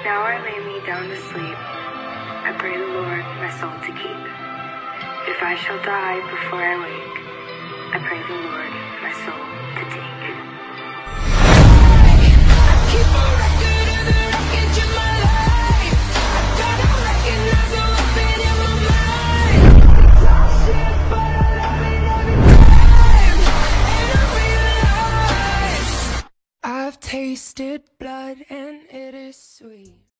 Now I lay me down to sleep. I pray the Lord my soul to keep. If I shall die before I wake, I pray the Lord my soul to take. I keep a record of the wreckage of my life. I gotta recognize the weapon in my mind. Talk shit, but I love it every time. And I realize I've tasted blood and it is sweet.